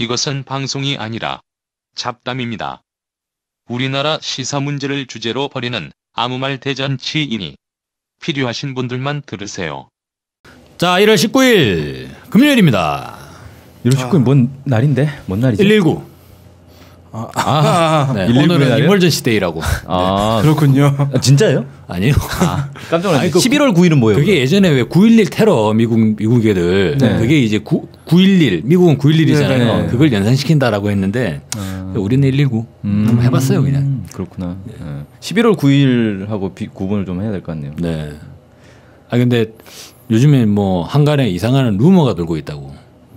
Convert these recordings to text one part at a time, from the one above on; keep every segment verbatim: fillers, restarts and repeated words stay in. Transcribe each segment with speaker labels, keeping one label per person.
Speaker 1: 이것은 방송이 아니라 잡담입니다. 우리나라 시사 문제를 주제로 벌이는 아무 말 대잔치이니 필요하신 분들만 들으세요.
Speaker 2: 자, 일월 십구일 금요일입니다.
Speaker 3: 일월 십구일 뭔 날인데? 뭔 날이지?
Speaker 2: 일일구.
Speaker 3: 아, 아,
Speaker 2: 네, 오늘은 이멀전시 데이라고.
Speaker 3: 아,
Speaker 4: 네. 그렇군요.
Speaker 3: 아, 진짜요?
Speaker 2: 아니요.
Speaker 3: 아, 깜짝 놀랐네.
Speaker 2: 그,
Speaker 3: 십일월 구일은 뭐예요?
Speaker 2: 그게 예전에 왜 구일일 테러 미국 미국애들
Speaker 3: 네.
Speaker 2: 그게 이제 구, 구일일 미국은 구일일이잖아요.
Speaker 3: 네, 네.
Speaker 2: 그걸 연상시킨다라고 했는데
Speaker 3: 아.
Speaker 2: 우리는 일일구.
Speaker 3: 음,
Speaker 2: 한번 해봤어요 그냥.
Speaker 3: 음, 그렇구나. 네. 십일월 구일하고 비, 구분을 좀 해야 될 것 같네요.
Speaker 2: 네. 아 근데 요즘에 뭐 한간에 이상한 루머가 돌고 있다고.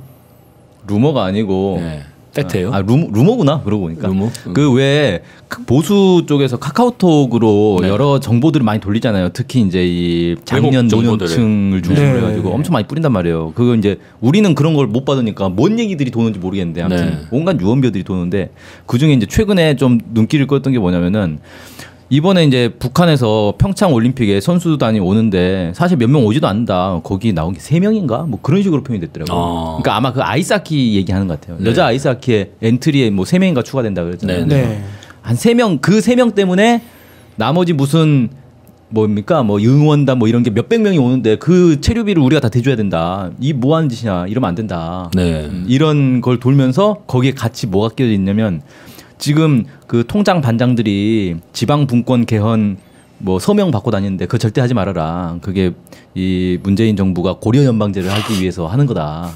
Speaker 3: 루머가 아니고.
Speaker 2: 네. 팩트예요?
Speaker 3: 아, 루머, 루머구나. 그러고 보니까.
Speaker 2: 루머?
Speaker 3: 그 왜 보수 쪽에서 카카오톡으로
Speaker 2: 네.
Speaker 3: 여러 정보들을 많이 돌리잖아요. 특히 이제 이 장년 노년층을 중심으로
Speaker 4: 네.
Speaker 3: 해가지고 엄청 많이 뿌린단 말이에요. 그거 이제 우리는 그런 걸 못 받으니까 뭔 얘기들이 도는지 모르겠는데 아무튼
Speaker 2: 네.
Speaker 3: 온갖 유언비어들이 도는데 그 중에 이제 최근에 좀 눈길을 끌었던 게 뭐냐면은 이번에 이제 북한에서 평창 올림픽에 선수단이 오는데 사실 몇 명 오지도 않는다. 거기 나온 게 세 명인가? 뭐 그런 식으로 표현이 됐더라고요.
Speaker 2: 어.
Speaker 3: 그러니까 아마 그 아이스하키 얘기하는 것 같아요.
Speaker 2: 네.
Speaker 3: 여자 아이스하키에 엔트리에 뭐 세 명인가 추가된다 그랬잖아요.
Speaker 2: 네.
Speaker 4: 네.
Speaker 3: 한 세 명 그 세 명 때문에 나머지 무슨 뭡니까? 뭐 응원단 뭐 이런 게 몇백 명이 오는데 그 체류비를 우리가 다 대줘야 된다. 이 뭐 하는 짓이냐. 이러면 안 된다.
Speaker 2: 네.
Speaker 3: 음, 이런 걸 돌면서 거기에 같이 뭐가 끼어져 있냐면 지금 그 통장 반장들이 지방 분권 개헌 뭐 서명 받고 다니는데 그거 절대 하지 말아라. 그게 이 문재인 정부가 고려 연방제를 하기 위해서 하는 거다.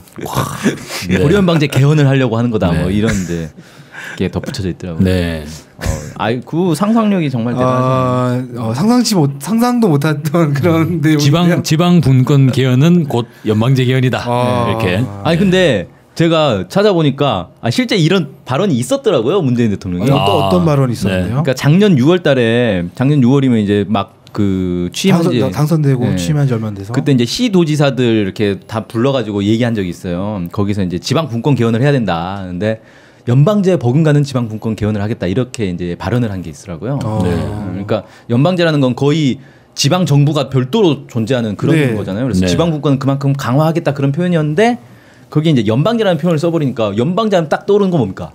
Speaker 2: 네.
Speaker 3: 고려 연방제 개헌을 하려고 하는 거다.
Speaker 2: 네.
Speaker 3: 뭐 이런데 게 덧붙여져 있더라고요.
Speaker 2: 네.
Speaker 3: 어, 아이 그 상상력이 정말 대단하죠.
Speaker 4: 아, 어, 상상치 못 상상도 못했던 그런 내용.
Speaker 2: 지방 지방 분권 개헌은 곧 연방제 개헌이다.
Speaker 4: 아.
Speaker 2: 네, 이렇게.
Speaker 3: 아니 근데 제가 찾아보니까 아, 실제 이런 발언이 있었더라고요. 문재인 대통령이.
Speaker 4: 아, 어떤,
Speaker 2: 아,
Speaker 4: 어떤 발언이 있었나요?
Speaker 2: 네.
Speaker 3: 그러니까 작년 유월달에 작년 유월이면 이제 막 그 취임한 지
Speaker 4: 당선, 당선되고
Speaker 3: 네.
Speaker 4: 취임한 지 얼마 안 돼서.
Speaker 3: 그때 이제 시 도지사들 이렇게 다 불러가지고 얘기한 적이 있어요. 거기서 이제 지방 분권 개헌을 해야 된다. 근데 연방제 버금가는 지방 분권 개헌을 하겠다 이렇게 이제 발언을 한 게 있더라고요.
Speaker 4: 어.
Speaker 2: 네.
Speaker 3: 그러니까 연방제라는 건 거의 지방 정부가 별도로 존재하는 그런
Speaker 4: 네.
Speaker 3: 거잖아요. 그래서
Speaker 2: 네.
Speaker 3: 지방 분권은 그만큼 강화하겠다 그런 표현이었는데 거기 이제 연방제라는 표현을 써버리니까 연방제 하면 딱 떠오르는 건 뭡니까?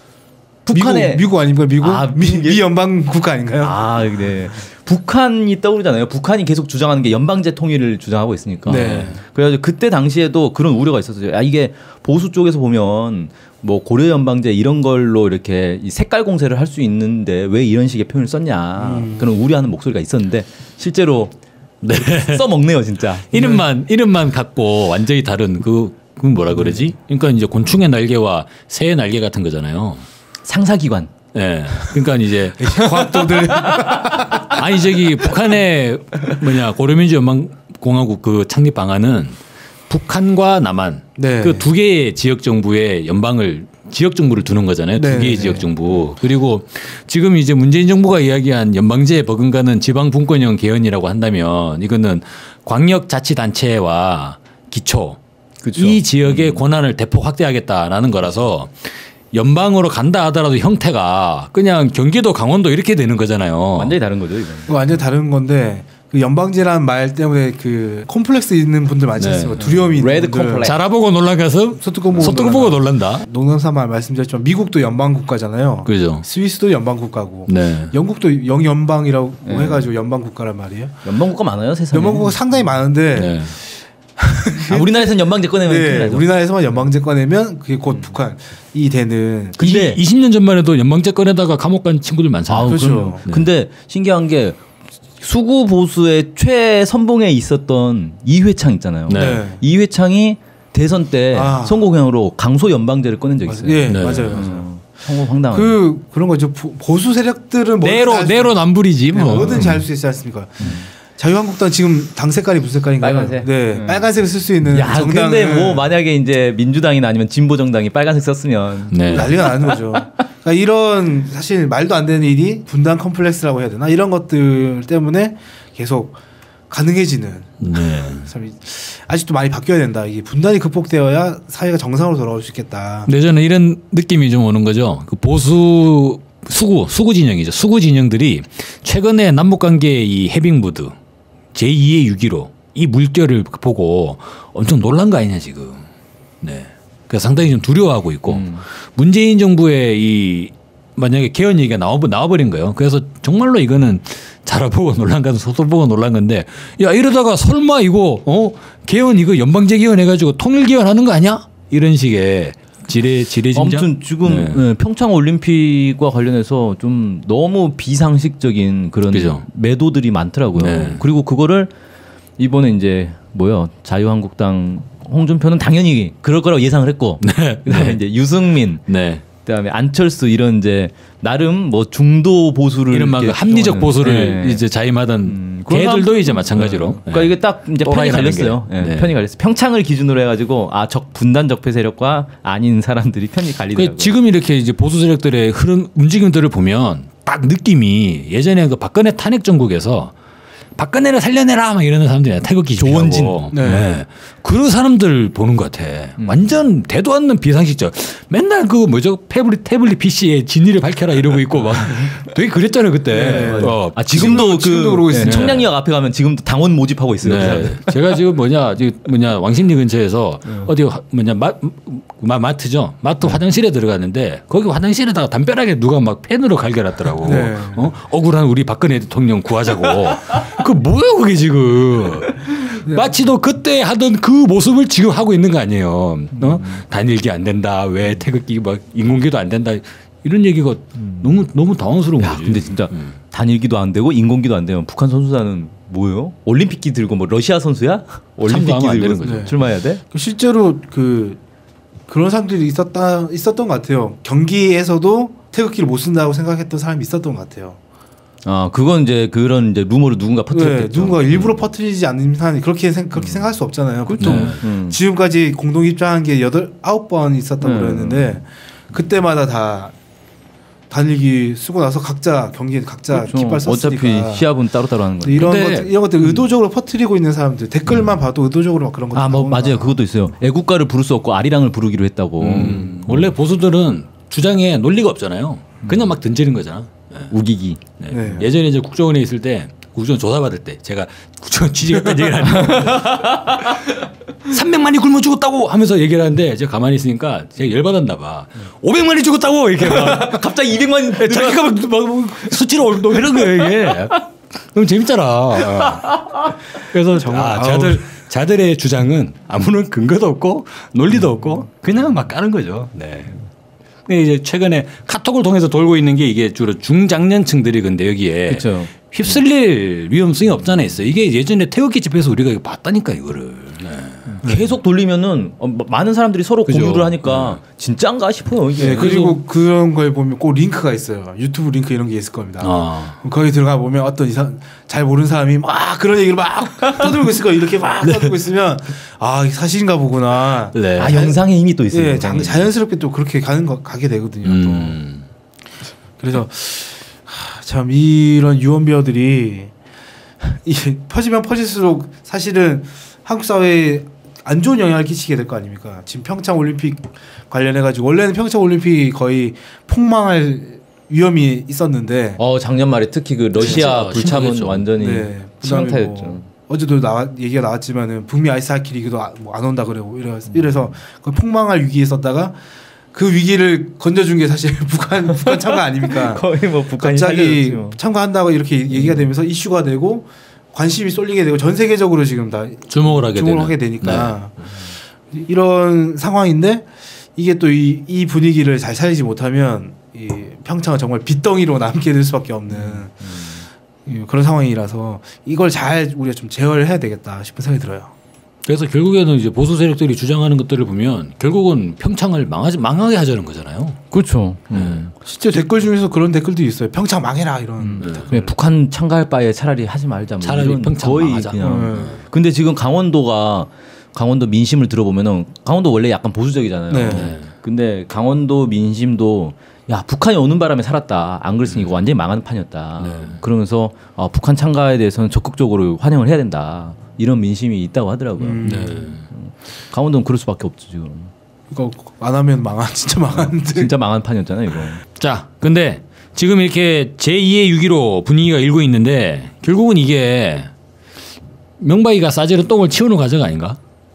Speaker 3: 북한의
Speaker 4: 미국, 미국 아닙니까? 미국
Speaker 3: 아,
Speaker 4: 미,
Speaker 3: 미국이-
Speaker 4: 미 연방 국가 아닌가요?
Speaker 3: 아, 네. 북한이 떠오르잖아요. 북한이 계속 주장하는 게 연방제 통일을 주장하고 있으니까.
Speaker 4: 네.
Speaker 3: 그래가지고 그때 당시에도 그런 우려가 있었어요. 아, 이게 보수 쪽에서 보면 뭐 고려 연방제 이런 걸로 이렇게 이 색깔 공세를 할 수 있는데 왜 이런 식의 표현을 썼냐
Speaker 4: 음.
Speaker 3: 그런 우려하는 목소리가 있었는데 실제로
Speaker 2: 네.
Speaker 3: 써먹네요, 진짜.
Speaker 2: 이름만 이름만 갖고 완전히 다른 그 그건 뭐라 그러지? 그러니까 이제 곤충의 날개와 새의 날개 같은 거잖아요.
Speaker 3: 상사기관.
Speaker 2: 예. 그러니까 이제
Speaker 4: 과학도들.
Speaker 2: 아니 저기 북한의 뭐냐 고려민주 연방공화국 그 창립 방안은 북한과 남한
Speaker 4: 네.
Speaker 2: 그 두 개의 지역 정부의 연방을 지역 정부를 두는 거잖아요. 두
Speaker 4: 네.
Speaker 2: 개의 지역 정부. 그리고 지금 이제 문재인 정부가 이야기한 연방제 버금가는 지방 분권형 개헌이라고 한다면 이거는 광역자치단체와 기초
Speaker 3: 그쵸.
Speaker 2: 이 지역의 권한을 대폭 확대하겠다라는 거라서 연방으로 간다 하더라도 형태가 그냥 경기도 강원도 이렇게 되는 거잖아요.
Speaker 3: 완전히 다른 거죠, 이건.
Speaker 4: 완전 다른 건데 그 연방제라는 말 때문에 그 콤플렉스 있는 분들 많지
Speaker 2: 네.
Speaker 4: 않습니까? 두려움이 있는
Speaker 3: 레드
Speaker 4: 분들.
Speaker 3: 콤플렉스.
Speaker 2: 자라보고 놀라가서
Speaker 4: 소뚜껑 보고
Speaker 2: 소뚜껑 보고 놀란다.
Speaker 4: 농담삼아 말씀드렸지만 미국도 연방 국가잖아요.
Speaker 2: 그죠.
Speaker 4: 스위스도 연방 국가고
Speaker 2: 네.
Speaker 4: 영국도 영연방이라고
Speaker 3: 네.
Speaker 4: 해가지고 연방 국가란 말이에요.
Speaker 3: 연방국가 많아요, 세상에.
Speaker 4: 연방 국가 상당히 많은데
Speaker 2: 네.
Speaker 3: 아, 우리나라에서는 연방제 꺼내면 큰일
Speaker 4: 네,
Speaker 3: 나죠.
Speaker 4: 우리나라에서만 연방제 꺼내면 그게 곧 북한이 되는.
Speaker 3: 근데
Speaker 2: 이십 년 전만 해도 연방제 꺼내다가 감옥 간 친구들 많잖아요.
Speaker 3: 아우,
Speaker 4: 그렇죠.
Speaker 3: 그럼요.
Speaker 2: 네.
Speaker 3: 근데 신기한 게 수구 보수의 최선봉에 있었던 이회창 있잖아요.
Speaker 2: 네.
Speaker 4: 네.
Speaker 3: 이회창이 대선 때
Speaker 4: 아.
Speaker 3: 선거공약으로 강소 연방제를 꺼낸 적이 있어요.
Speaker 4: 예,
Speaker 2: 네.
Speaker 4: 맞아요. 맞아요.
Speaker 3: 어, 성공 황당한.
Speaker 4: 그 그런 거죠. 보- 보수 세력들은 뭐든지
Speaker 2: 내로
Speaker 4: 할 수-
Speaker 2: 내로 남불이지
Speaker 4: 네,
Speaker 2: 뭐.
Speaker 4: 뭐든지 할 수 있지 않습니까? 자유한국당 지금 당 색깔이 무슨 색깔인가요?
Speaker 3: 빨간색.
Speaker 4: 네,
Speaker 3: 음.
Speaker 4: 빨간색을 쓸 수 있는
Speaker 3: 야,
Speaker 4: 정당은
Speaker 3: 근데 뭐 만약에 이제 민주당이나 아니면 진보 정당이 빨간색 썼으면
Speaker 2: 네.
Speaker 4: 난리가 나는 거죠. 그러니까 이런 사실 말도 안 되는 일이 분단 컴플렉스라고 해야 되나 이런 것들 때문에 계속 가능해지는.
Speaker 2: 네.
Speaker 4: 참 아직도 많이 바뀌어야 된다. 이게 분단이 극복되어야 사회가 정상으로 돌아올 수 있겠다.
Speaker 2: 근데 저는 이런 느낌이 좀 오는 거죠. 그 보수 수구 수구 진영이죠. 수구 진영들이 최근에 남북 관계의 이 해빙 무드 제이의 육점일오 이 물결을 보고 엄청 놀란 거 아니냐 지금. 네. 그래서 상당히 좀 두려워하고 있고
Speaker 3: 음.
Speaker 2: 문재인 정부의 이 만약에 개헌 얘기가 나와 나와버린 거예요. 그래서 정말로 이거는 자라보고 놀란 건 소설보고 놀란 건데 야 이러다가 설마 이거 어 개헌 이거 연방제 개헌 해가지고 통일 개헌하는 거 아니야? 이런 식의 지뢰 지뢰짐작.
Speaker 3: 아무튼 지금
Speaker 2: 네.
Speaker 3: 네, 평창 올림픽과 관련해서 좀 너무 비상식적인 그런
Speaker 2: 그죠.
Speaker 3: 매도들이 많더라고요.
Speaker 2: 네.
Speaker 3: 그리고 그거를 이번에 이제 뭐요 자유한국당 홍준표는 당연히 그럴 거라고 예상을 했고
Speaker 2: 네.
Speaker 3: 그다음에
Speaker 2: 네.
Speaker 3: 이제 유승민
Speaker 2: 네.
Speaker 3: 그다음에 안철수 이런 이제 나름 뭐 중도 보수를
Speaker 2: 이런 막
Speaker 3: 이렇게
Speaker 2: 합리적
Speaker 3: 주장하는,
Speaker 2: 보수를
Speaker 3: 네.
Speaker 2: 이제 자임하던
Speaker 3: 음, 그런
Speaker 2: 걔들도
Speaker 3: 사람-
Speaker 2: 이제 마찬가지로.
Speaker 3: 네. 그러니까 이게 딱 이제 편이
Speaker 2: 또라이라는
Speaker 3: 갈렸어요.
Speaker 2: 게.
Speaker 3: 예,
Speaker 2: 네.
Speaker 3: 편이 갈렸어요. 평창을 기준으로 해가지고 아 적 분단 적폐 세력과 아닌 사람들이 편이 갈리더라고요.
Speaker 2: 그 지금 이렇게 이제 보수 세력들의 흐름 움직임들을 보면 딱 느낌이 예전에 그 박근혜 탄핵 정국에서 박근혜를 살려내라 막 이러는 사람들이 태극기
Speaker 3: 조원진.
Speaker 2: 집회하고.
Speaker 4: 네.
Speaker 2: 네. 그런 사람들 보는 것 같아. 완전 대도 않는 비상식적. 맨날 그 뭐죠 태블릿 태블릿 피씨에 진위를 밝혀라 이러고 있고 막 되게 그랬잖아요 그때.
Speaker 4: 네.
Speaker 2: 어,
Speaker 3: 아 지금도 그
Speaker 4: 지금도 그러고 있어요.
Speaker 3: 네, 청량리역 앞에 가면 지금도 당원 모집하고 있어요.
Speaker 2: 네. 제가 지금 뭐냐, 지금 뭐냐, 왕십리 근처에서 어디 화- 뭐냐, 마, 마, 마트죠. 마트 화장실에 들어갔는데 거기 화장실에다가 담벼락에 누가 막 펜으로 갈겨놨더라고.
Speaker 4: 네.
Speaker 2: 어? 억울한 우리 박근혜 대통령 구하자고. 그 뭐예요, 그게 지금. 마치도 그때 하던 그 모습을 지금 하고 있는 거 아니에요. 어? 단일기 안 된다. 왜 태극기 막 인공기도 안 된다. 이런 얘기가 너무 너무 당황스러운
Speaker 3: 야,
Speaker 2: 거지.
Speaker 3: 근데 진짜 단일기도 안 되고 인공기도 안 되면 북한 선수단은 뭐예요? 올림픽기 들고 뭐 러시아 선수야? 올림픽기
Speaker 2: 참가하면 안
Speaker 3: 들고
Speaker 2: 되는 거죠.
Speaker 4: 네.
Speaker 3: 출마해야 돼?
Speaker 4: 그 실제로 그 그런 사람들이 있었다 있었던 것 같아요. 경기에서도 태극기를 못 쓴다고 생각했던 사람이 있었던 것 같아요.
Speaker 3: 아 그건 이제 그런 이제 루머를 누군가
Speaker 4: 네,
Speaker 3: 퍼뜨렸겠죠.
Speaker 4: 누군가 일부러 퍼뜨리지 않는 한 그렇게 생, 그렇게 생각할 수 없잖아요. 보통
Speaker 2: 네.
Speaker 3: 음.
Speaker 4: 지금까지 공동 입장한 게 여덟 아홉 번 있었다고
Speaker 3: 네.
Speaker 4: 그랬는데 그때마다 다 단일기 쓰고 나서 각자 경기에 각자
Speaker 3: 그렇죠.
Speaker 4: 깃발 썼으니까.
Speaker 3: 어차피 시합은 따로따로 하는 거예요.
Speaker 4: 이런
Speaker 2: 근데-
Speaker 4: 것들 이런 것들 의도적으로 퍼뜨리고 있는 사람들 댓글만 봐도 의도적으로 막 그런 거.
Speaker 3: 아, 뭐 맞아요. 그것도 있어요. 애국가를 부를 수 없고 아리랑을 부르기로 했다고.
Speaker 2: 음. 원래 보수들은 주장에 논리가 없잖아요. 그냥 막 던지는 거잖아. 네.
Speaker 3: 우기기.
Speaker 2: 네.
Speaker 4: 네.
Speaker 2: 예전에 이제 국정원에 있을 때 국정원 조사 받을 때 제가 국정원 취직했다는 얘기를 하는데 삼백만이 굶어 죽었다고 하면서 얘기를 하는데 제가 가만히 있으니까 제가 열받았나 봐. 오백만이 죽었다고 이렇게 막
Speaker 3: 갑자기 이백만이
Speaker 2: 자기가 막, 막, 막 수치로 이런 거예요 이게. 너무 재밌잖아. 그래서
Speaker 4: 정말,
Speaker 2: 아, 자들 자들의 주장은 아무런 근거도 없고 논리도 없고 그냥 막 까는 거죠. 네. 근데 이제 최근에 카톡을 통해서 돌고 있는 게 이게 주로 중장년층들이 근데 여기에
Speaker 3: 그렇죠.
Speaker 2: 휩쓸릴 위험성이 없잖아 있어. 이게 예전에 태극기 집회에서 우리가 이거 봤다니까 이거를. 네.
Speaker 3: 계속 돌리면은 어, 마- 많은 사람들이 서로
Speaker 2: 그죠.
Speaker 3: 공유를 하니까 진짠가 싶어요. 이게.
Speaker 4: 네, 그리고 그런 걸 보면 꼭 링크가 있어요. 유튜브 링크 이런 게 있을 겁니다.
Speaker 2: 아.
Speaker 4: 거기 들어가 보면 어떤 이상 잘 모르는 사람이 막 그런 얘기를 막 떠들고 있을 거예요. 이렇게 막 떠들고 있으면 아 이게 사실인가 보구나.
Speaker 2: 네.
Speaker 3: 아 영상에 힘이 또 있어요.
Speaker 4: 예,
Speaker 3: 영상에.
Speaker 4: 자, 자연스럽게 또 그렇게 가는 거 가게 되거든요.
Speaker 2: 음.
Speaker 4: 또. 그래서 하, 참 이런 유언비어들이 이 퍼지면 퍼질수록 사실은 한국 사회에 안 좋은 영향을 끼치게 될 거 아닙니까? 지금 평창 올림픽 관련해 가지고 원래는 평창 올림픽이 거의 폭망할 위험이 있었는데
Speaker 3: 어 작년 말에 특히 그 러시아
Speaker 2: 진짜
Speaker 3: 불참은
Speaker 2: 심각했죠.
Speaker 3: 완전히
Speaker 4: 네,
Speaker 3: 치명타였죠.
Speaker 4: 뭐 어제도 나와 얘기가 나왔지만은 북미 아이스하키 리그도 아, 뭐안 온다 그러고 이래서, 이래서 그 폭망할 위기에 있었다가 그 위기를 건져준 게 사실 북한 북한 참가 아닙니까?
Speaker 3: 거의 뭐 북한이
Speaker 4: 갑자기
Speaker 3: 살려줬지 뭐.
Speaker 4: 참가한다고 이렇게 얘기가 되면서 이슈가 되고 관심이 쏠리게 되고 전 세계적으로 지금 다
Speaker 2: 주목을 하게
Speaker 4: 주목을
Speaker 2: 되는.
Speaker 4: 하게 되니까 이런 상황인데 이게 또 이 이 분위기를 잘 살리지 못하면 이 평창은 정말 빚덩이로 남게 될 수밖에 없는 이 그런 상황이라서 이걸 잘 우리가 좀 제어를 해야 되겠다 싶은 생각이 들어요.
Speaker 2: 그래서 결국에는 이제 보수 세력들이 주장하는 것들을 보면 결국은 평창을 망하지 망하게 하자는 거잖아요.
Speaker 3: 그렇죠. 음.
Speaker 4: 실제 댓글 중에서 그런 댓글도 있어요. 평창 망해라 이런.
Speaker 2: 네.
Speaker 3: 그냥 북한 참가할 바에 차라리 하지 말자. 뭐
Speaker 2: 차라리
Speaker 3: 이런
Speaker 2: 평창
Speaker 3: 거의
Speaker 2: 망하자.
Speaker 3: 그냥.
Speaker 4: 음.
Speaker 3: 근데 지금 강원도가 강원도 민심을 들어보면은 강원도 원래 약간 보수적이잖아요.
Speaker 4: 네.
Speaker 2: 네.
Speaker 3: 근데 강원도 민심도 야 북한이 오는 바람에 살았다. 안 그랬으니 이거 완전히 망하는 판이었다.
Speaker 2: 네.
Speaker 3: 그러면서 어, 북한 참가에 대해서는 적극적으로 환영을 해야 된다. 이런 민심이 있다고 하더라고요.
Speaker 4: 음.
Speaker 2: 네.
Speaker 3: 강원도는 그럴 수밖에 없죠 지금.
Speaker 4: 이거 안 하면 망한 진짜 망하는데.
Speaker 3: 진짜 망한 판이었잖아요 이거.
Speaker 2: 자, 근데 지금 이렇게 제이의 위기로 분위기가 일고 있는데 결국은 이게 명박이가 싸지는 똥을 치우는 과정 아닌가?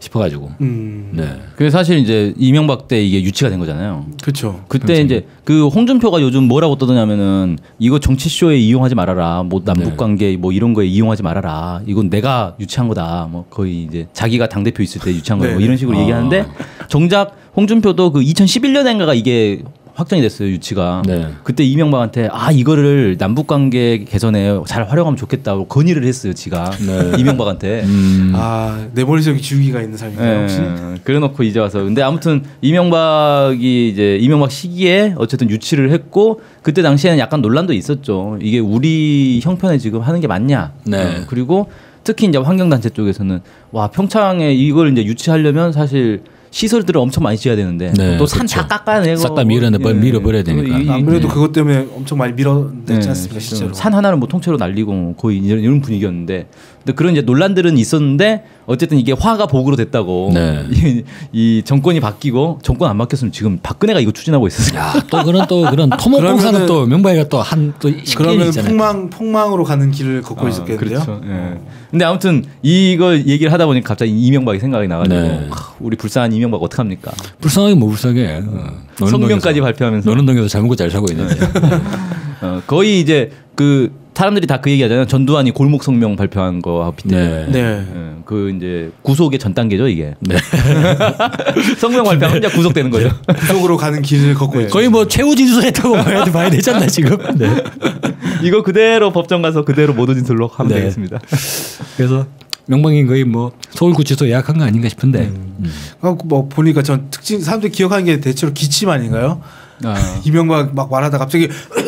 Speaker 2: 싶어가지고.
Speaker 4: 음.
Speaker 2: 네.
Speaker 3: 그래서 사실 이제 이명박 때 이게 유치가 된 거잖아요.
Speaker 4: 그렇죠.
Speaker 3: 그때 이제 그 홍준표가 요즘 뭐라고 떠드냐면은 이거 정치 쇼에 이용하지 말아라. 뭐 남북 관계 뭐 이런 거에 이용하지 말아라. 이건 내가 유치한 거다. 뭐 거의 이제 자기가 당 대표 있을 때 유치한 거다. 뭐
Speaker 4: 네.
Speaker 3: 이런 식으로
Speaker 2: 아.
Speaker 3: 얘기하는데 정작 홍준표도 그 이천십일 년인가가 이게 확정이 됐어요, 유치가.
Speaker 2: 네.
Speaker 3: 그때 이명박한테 아 이거를 남북 관계 개선에 잘 활용하면 좋겠다고 건의를 했어요, 지가.
Speaker 2: 네.
Speaker 3: 이명박한테.
Speaker 2: 음.
Speaker 4: 아, 내 머릿속에 지우기가 있는 사람인가요, 혹시?
Speaker 3: 예, 그래놓고 이제 와서 근데 아무튼 이명박이 이제 이명박 시기에 어쨌든 유치를 했고 그때 당시에는 약간 논란도 있었죠. 이게 우리 형편에 지금 하는 게 맞냐?
Speaker 2: 네.
Speaker 3: 어, 그리고 특히 이제 환경단체 쪽에서는 와 평창에 이걸 이제 유치하려면 사실 시설들을 엄청 많이 지어야 되는데
Speaker 2: 네,
Speaker 3: 또 산 다
Speaker 2: 그렇죠.
Speaker 3: 깎아내고
Speaker 2: 싹다 밀어내-
Speaker 3: 예.
Speaker 2: 밀어버려야 되니까.
Speaker 3: 이- 이-
Speaker 4: 안 그래도
Speaker 3: 예.
Speaker 4: 그것 때문에 엄청 많이 밀어냈지
Speaker 3: 네,
Speaker 4: 않습니까, 실제로.
Speaker 3: 산 하나를 뭐 통째로 날리고 거의 이런, 이런 분위기였는데, 근데 그런 이제 논란들은 있었는데 어쨌든 이게 화가 복으로 됐다고.
Speaker 2: 네.
Speaker 3: 이, 이 정권이 바뀌고 정권 안 바뀌었으면 지금 박근혜가 이거 추진하고 있었어요.
Speaker 2: 야, 또 그런 또 그런 토목공사는
Speaker 4: 그러면은-
Speaker 2: 또 명박이가 또 한 또 십개인이
Speaker 4: 그러면
Speaker 2: 있잖아요.
Speaker 4: 폭망 폭망으로 가는 길을 걷고
Speaker 3: 아,
Speaker 4: 있었겠는데요.
Speaker 3: 그렇죠. 예. 근데 아무튼 이걸 얘기를 하다 보니까 갑자기 이명박이 생각이 나가지고
Speaker 2: 네.
Speaker 3: 하, 우리 불쌍한 이명박 어떡합니까?
Speaker 2: 불쌍하게 뭐 불쌍해. 어. 노는
Speaker 3: 성명까지
Speaker 2: 동에서-
Speaker 3: 발표하면서.
Speaker 2: 노는 동에서 잘 먹고 잘 살고 있는데.
Speaker 3: 어, 거의 이제 그 사람들이 다 그 얘기하잖아요. 전두환이 골목 성명 발표한 거하고 빗대요.
Speaker 2: 네.
Speaker 4: 네.
Speaker 3: 예, 그 이제 구속의 전 단계죠 이게.
Speaker 2: 네.
Speaker 3: 성명 발표하면 혼자 구속되는 거죠.
Speaker 4: 구속으로 가는 길을 걷고 있죠.
Speaker 2: 거의 뭐 최후 진술했다고 봐야, 봐야 되잖아 지금. 네.
Speaker 3: 이거 그대로 법정 가서 그대로 모두 진술로 하면
Speaker 2: 네.
Speaker 3: 되겠습니다.
Speaker 2: 그래서 명방인 거의 뭐 서울구치소 예약한 거 아닌가 싶은데. 음.
Speaker 4: 아, 뭐 보니까 전 특징 사람들이 기억하는 게 대체로 기침 아닌가요?
Speaker 3: 아,
Speaker 4: 이명박 막 말하다 갑자기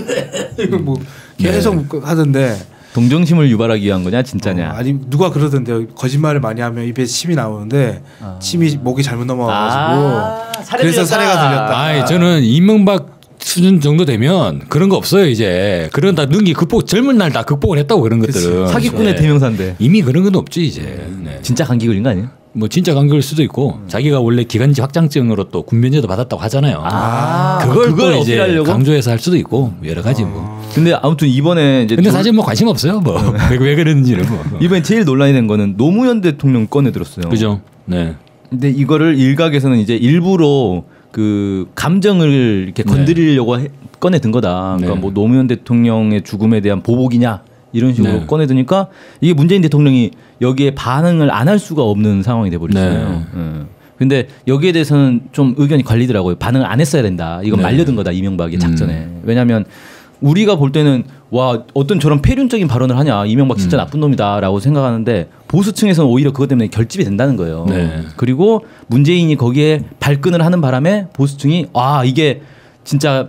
Speaker 4: 이거 뭐 계속 하던데
Speaker 3: 동정심을 유발하기 위한 거냐 진짜냐.
Speaker 4: 어, 아니 누가 그러던데요. 거짓말을 많이 하면 입에 침이 나오는데 침이 목이 잘못 넘어가가지고
Speaker 3: 아, 사례
Speaker 4: 그래서
Speaker 3: 들렸다.
Speaker 4: 사례가 들렸다.
Speaker 2: 아, 저는 이명박 수준 정도 되면 그런 거 없어요 이제. 그런 다 능기 극복 젊은 날 다 극복을 했다고 그런 것들은.
Speaker 3: 사기꾼의
Speaker 2: 네.
Speaker 3: 대명사인데.
Speaker 2: 이미 그런 건 없지 이제. 네.
Speaker 3: 진짜 감기 걸린 거 아니에요?
Speaker 2: 뭐 진짜 감기일 수도 있고 자기가 원래 기관지 확장증으로 또 군면제도 받았다고 하잖아요.
Speaker 3: 아,
Speaker 2: 그걸,
Speaker 3: 그걸
Speaker 2: 또 이제
Speaker 3: 어필하려고?
Speaker 2: 강조해서 할 수도 있고 여러 가지 뭐.
Speaker 3: 근데 아무튼 이번에 이제
Speaker 2: 근데
Speaker 3: 둘-
Speaker 2: 사실 뭐 관심 없어요 뭐. 왜, 왜 그랬는지는 뭐.
Speaker 3: 이번에 제일 논란이 된 거는 노무현 대통령 꺼내들었어요.
Speaker 2: 그죠. 네.
Speaker 3: 근데 이거를 일각에서는 이제 일부러 그 감정을 이렇게
Speaker 2: 네.
Speaker 3: 건드리려고 해- 꺼내든 거다. 그러니까
Speaker 2: 네.
Speaker 3: 뭐 노무현 대통령의 죽음에 대한 보복이냐 이런 식으로
Speaker 2: 네.
Speaker 3: 꺼내드니까 이게 문재인 대통령이 여기에 반응을 안 할 수가 없는 상황이 돼버렸어요.
Speaker 2: 네.
Speaker 3: 예. 근데 여기에 대해서는 좀 의견이 갈리더라고요. 반응을 안 했어야 된다. 이건
Speaker 2: 네.
Speaker 3: 말려든 거다 이명박의 작전에.
Speaker 2: 음.
Speaker 3: 왜냐하면 우리가 볼 때는 와 어떤 저런 폐륜적인 발언을 하냐 이명박 진짜
Speaker 2: 음.
Speaker 3: 나쁜 놈이다라고 생각하는데 보수층에서는 오히려 그것 때문에 결집이 된다는 거예요.
Speaker 2: 네.
Speaker 3: 그리고 문재인이 거기에 발끈을 하는 바람에 보수층이 아 이게 진짜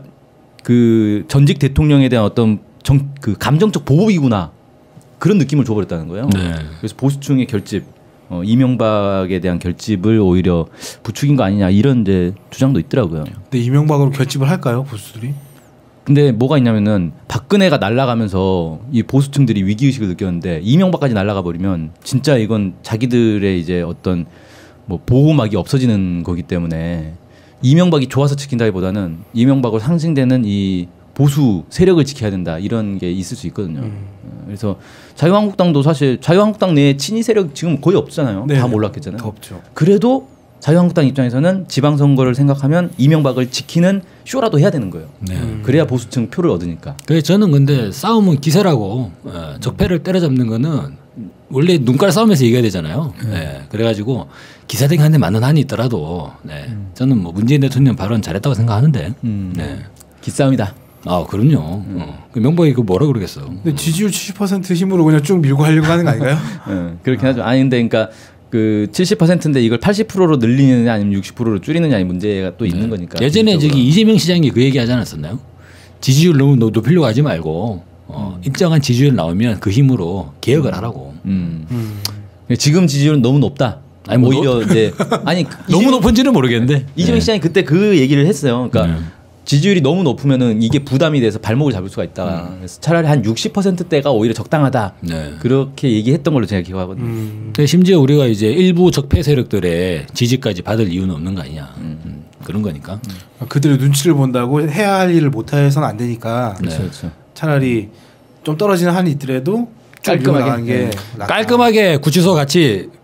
Speaker 3: 그 전직 대통령에 대한 어떤 정, 그 감정적 보복이구나 그런 느낌을 줘버렸다는 거예요.
Speaker 2: 네.
Speaker 3: 그래서 보수층의 결집, 어, 이명박에 대한 결집을 오히려 부추긴 거 아니냐 이런 이제 주장도 있더라고요.
Speaker 4: 근데 이명박으로 결집을 할까요 보수들이?
Speaker 3: 근데 뭐가 있냐면은 박근혜가 날아가면서 이 보수층들이 위기의식을 느꼈는데 이명박까지 날아가 버리면 진짜 이건 자기들의 이제 어떤 뭐 보호막이 없어지는 거기 때문에 이명박이 좋아서 지킨다기보다는 이명박으로 상징되는 이 보수 세력을 지켜야 된다 이런 게 있을 수 있거든요.
Speaker 4: 음.
Speaker 3: 그래서 자유한국당도 사실 자유한국당 내에 친이 세력 지금 거의 없잖아요.
Speaker 4: 네.
Speaker 3: 다 몰락했잖아요.
Speaker 4: 더 없죠.
Speaker 3: 그래도 자유한국당 입장에서는 지방선거를 생각하면 이명박을 지키는 쇼라도 해야 되는 거예요.
Speaker 2: 네.
Speaker 3: 그래야 보수층 표를 얻으니까.
Speaker 2: 그래서 저는 근데 싸움은 기세라고 어, 적폐를 때려잡는 거는 원래 눈깔 싸움에서 이겨야 되잖아요. 네. 그래가지고 기사등이 한 대 맞는 한이 있더라도 네. 저는 뭐 문재인 대통령 발언 잘했다고 생각하는데.
Speaker 3: 음.
Speaker 2: 네.
Speaker 3: 기싸움이다.
Speaker 2: 아 그럼요. 어. 그 명박이 그 뭐라 그러겠어.
Speaker 4: 근데 지지율 칠십 퍼센트 힘으로 그냥 쭉 밀고 하려고 하는 거 아닌가요?
Speaker 3: 네, 그렇긴 하죠. 아니 근데 그러니까 그 칠십 퍼센트인데 이걸 팔십 퍼센트로 늘리느냐 아니면 육십 퍼센트로 줄이느냐 이 문제가 또 있는 거니까.
Speaker 2: 예전에
Speaker 3: 기본적으로.
Speaker 2: 저기 이재명 시장이 그 얘기 하지 않았었나요? 지지율 너무 높- 높이려고 하지 말고 어, 일정한 지지율 나오면 그 힘으로 개혁을 하라고.
Speaker 3: 음.
Speaker 4: 음.
Speaker 3: 지금 지지율은 너무 높다.
Speaker 2: 아니, 뭐
Speaker 3: 오히려 이제 아니
Speaker 2: 너무
Speaker 3: 이재명-
Speaker 2: 높은지는 모르겠는데.
Speaker 3: 이재명
Speaker 2: 네.
Speaker 3: 시장이 그때 그 얘기를 했어요. 그러니까
Speaker 2: 네.
Speaker 3: 지지율이 너무 높으면은 이게 부담이 돼서 발목을 잡을 수가 있다. 그래서 차라리 한 육십 퍼센트대가 오히려 적당하다.
Speaker 2: 네.
Speaker 3: 그렇게 얘기했던 걸로 제가 기억하거든요.
Speaker 4: 음.
Speaker 2: 근데 심지어 우리가 이제 일부 적폐 세력들의 지지까지 받을 이유는 없는 거 아니냐. 음, 그런 거니까.
Speaker 4: 그들의 눈치를 본다고 해야 할 일을 못 해서는 안 되니까
Speaker 3: 그렇죠, 그렇죠.
Speaker 4: 차라리 좀 떨어지는 한이 있더라도 좀 밀고
Speaker 3: 깔끔하게.
Speaker 4: 나가는 게
Speaker 3: 네.
Speaker 4: 낫다.
Speaker 2: 깔끔하게 구치소 같이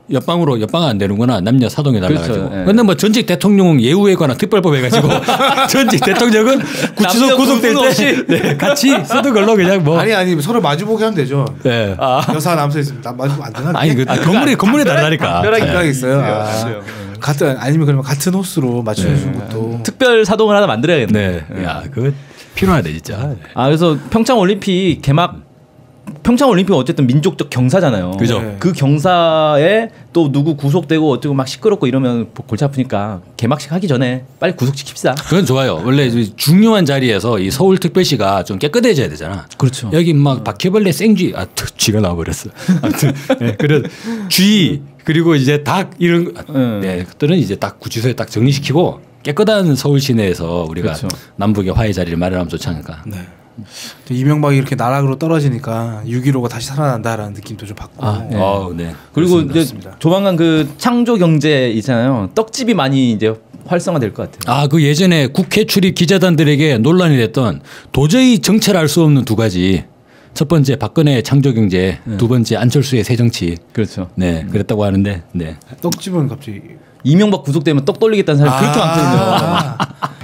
Speaker 2: 옆방으로 옆방 안 되는구나. 남녀 사동에 달라가지고.
Speaker 3: 그렇죠. 예.
Speaker 2: 근데 뭐 전직 대통령 예우에 관한 특별법 해가지고 전직 대통령은 구치소
Speaker 3: 남녀
Speaker 2: 구속될
Speaker 3: 구분
Speaker 2: 때 네, 같이 쓰는 걸로 그냥 뭐.
Speaker 4: 아니 아니 서로 마주보게 하면 되죠.
Speaker 2: 네.
Speaker 4: 여사 남사 있으면 나 마주 안 되나?
Speaker 2: 아니 그 건물이 건물이 다르다니까.
Speaker 4: 특별하게
Speaker 2: 네.
Speaker 4: 특별하게 있어요. 아, 같은 아니면 그러면 같은 호수로 맞춰주는 것도.
Speaker 3: 특별 사동을 하나 만들어야겠네.
Speaker 2: 네. 야 그거 필요하네 진짜.
Speaker 3: 아 그래서 평창 올림픽 개막 평창 올림픽은 어쨌든 민족적 경사잖아요.
Speaker 2: 그죠.
Speaker 4: 네.
Speaker 3: 그 경사에 또 누구 구속되고 어쩌고 막 시끄럽고 이러면 골치 아프니까 개막식 하기 전에 빨리 구속시킵시다.
Speaker 2: 그건 좋아요. 원래 중요한 자리에서 이 서울특별시가 좀 깨끗해져야 되잖아.
Speaker 3: 그렇죠.
Speaker 2: 여기 막 바퀴벌레 생쥐, 아, 쥐가 나와버렸어. 아무튼 네, 그런 쥐 그리고 이제 닭 이런
Speaker 3: 음.
Speaker 2: 네, 그들은 이제 딱 구치소에 딱 정리시키고 깨끗한 서울 시내에서 우리가
Speaker 3: 그렇죠.
Speaker 2: 남북의 화해 자리를 마련하면 좋지 않을까.
Speaker 4: 네. 또 이명박이 이렇게 나락으로 떨어지니까 육점일오가 다시 살아난다라는 느낌도 좀 받고.
Speaker 3: 아, 네.
Speaker 2: 어, 네.
Speaker 3: 그리고
Speaker 4: 그렇습니다.
Speaker 3: 이제
Speaker 4: 그렇습니다.
Speaker 3: 조만간 그 창조 경제 있잖아요. 떡집이 많이 이제 활성화될 것 같아요.
Speaker 2: 아, 그 예전에 국회 출입 기자단들에게 논란이 됐던 도저히 정체를 알 수 없는 두 가지. 첫 번째 박근혜의 창조경제, 두 번째 안철수의 새정치.
Speaker 3: 그렇죠.
Speaker 2: 네, 그랬다고 하는데, 네.
Speaker 4: 떡집은 갑자기.
Speaker 3: 이명박 구속되면 떡 돌리겠다는 사람이 그렇게 많거든요.
Speaker 4: 아.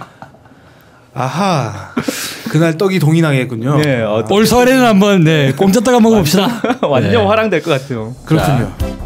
Speaker 4: 아하. 그날 떡이 동이 나겠군요.
Speaker 3: 네, 어,
Speaker 2: 올설에는 한번 네, 꼼짝다가 먹어봅시다.
Speaker 3: 완전
Speaker 2: 네.
Speaker 3: 화랑될 것 같아요.
Speaker 4: 그렇군요.